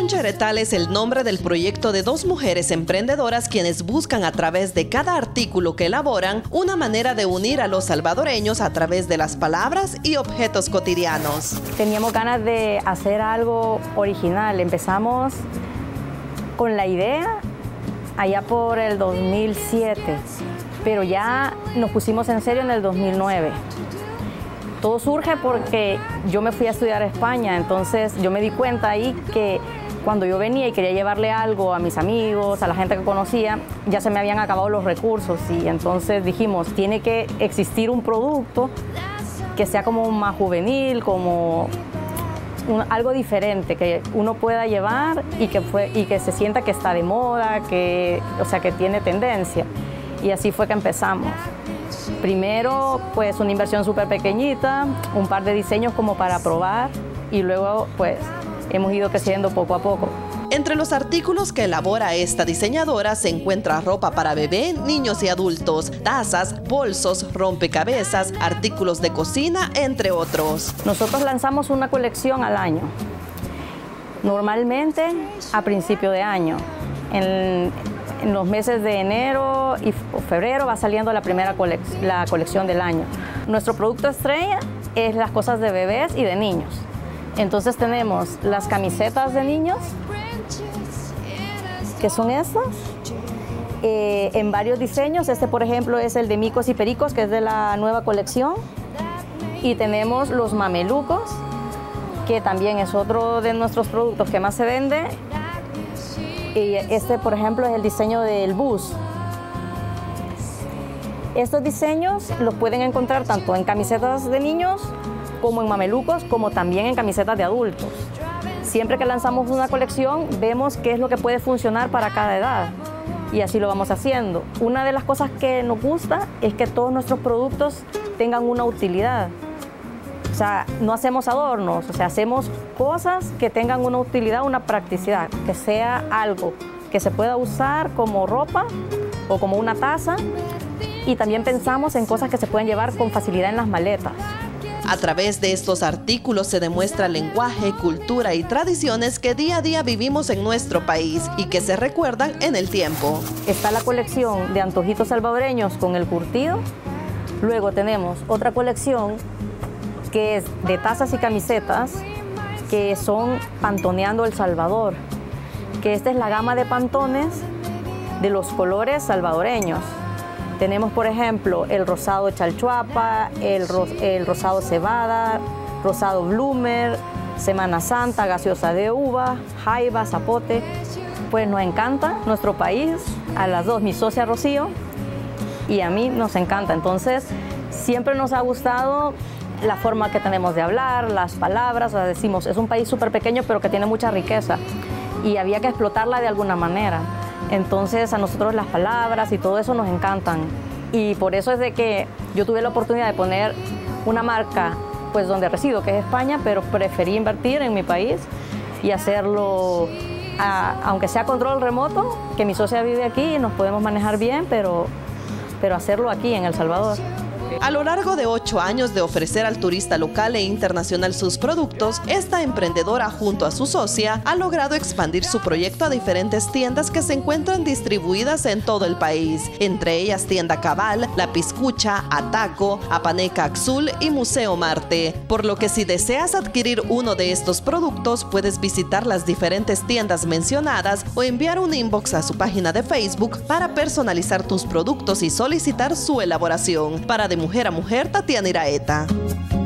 Concheretal es el nombre del proyecto de dos mujeres emprendedoras quienes buscan a través de cada artículo que elaboran una manera de unir a los salvadoreños a través de las palabras y objetos cotidianos. Teníamos ganas de hacer algo original. Empezamos con la idea allá por el 2007, pero ya nos pusimos en serio en el 2009. Todo surge porque yo me fui a estudiar a España, entonces yo me di cuenta ahí que cuando yo venía y quería llevarle algo a mis amigos, a la gente que conocía, ya se me habían acabado los recursos y entonces dijimos, tiene que existir un producto que sea como más juvenil, como algo diferente, que uno pueda llevar y que se sienta que está de moda, que tiene tendencia. Y así fue que empezamos. Primero, pues una inversión súper pequeñita, un par de diseños como para probar y luego, pues, hemos ido creciendo poco a poco. Entre los artículos que elabora esta diseñadora se encuentra ropa para bebé, niños y adultos, tazas, bolsos, rompecabezas, artículos de cocina, entre otros. Nosotros lanzamos una colección al año, normalmente a principio de año. En los meses de enero y febrero va saliendo la primera colección del año. Nuestro producto estrella es las cosas de bebés y de niños. Entonces tenemos las camisetas de niños, que son estas, en varios diseños. Este, por ejemplo, es el de micos y pericos, que es de la nueva colección. Y tenemos los mamelucos, que también es otro de nuestros productos que más se vende. Y este, por ejemplo, es el diseño del bus. Estos diseños los pueden encontrar tanto en camisetas de niños como en mamelucos, como también en camisetas de adultos. Siempre que lanzamos una colección, vemos qué es lo que puede funcionar para cada edad y así lo vamos haciendo. Una de las cosas que nos gusta es que todos nuestros productos tengan una utilidad. O sea, no hacemos adornos, o sea, hacemos cosas que tengan una utilidad, una practicidad, que sea algo que se pueda usar como ropa o como una taza, y también pensamos en cosas que se pueden llevar con facilidad en las maletas. A través de estos artículos se demuestra lenguaje, cultura y tradiciones que día a día vivimos en nuestro país y que se recuerdan en el tiempo. Está la colección de antojitos salvadoreños con el curtido. Luego tenemos otra colección que es de tazas y camisetas, que son Pantoneando El Salvador, que esta es la gama de pantones de los colores salvadoreños. Tenemos, por ejemplo, el rosado chalchuapa, el rosado cebada, rosado bloomer, Semana Santa, gaseosa de uva, jaiba, zapote. Pues nos encanta nuestro país, a las dos, mi socia Rocío y a mí nos encanta. Entonces, siempre nos ha gustado la forma que tenemos de hablar, las palabras, o sea, decimos, es un país súper pequeño pero que tiene mucha riqueza y había que explotarla de alguna manera. Entonces a nosotros las palabras y todo eso nos encantan y por eso es de que yo tuve la oportunidad de poner una marca pues donde resido, que es España, pero preferí invertir en mi país y hacerlo, aunque sea control remoto, que mi socia vive aquí y nos podemos manejar bien, pero hacerlo aquí en El Salvador. A lo largo de 8 años de ofrecer al turista local e internacional sus productos, esta emprendedora junto a su socia ha logrado expandir su proyecto a diferentes tiendas que se encuentran distribuidas en todo el país, entre ellas Tienda Cabal, La Piscucha, Ataco, Apaneca Axul y Museo Marte. Por lo que si deseas adquirir uno de estos productos, puedes visitar las diferentes tiendas mencionadas o enviar un inbox a su página de Facebook para personalizar tus productos y solicitar su elaboración. Para De Mujer a Mujer, Tatiana Iraeta.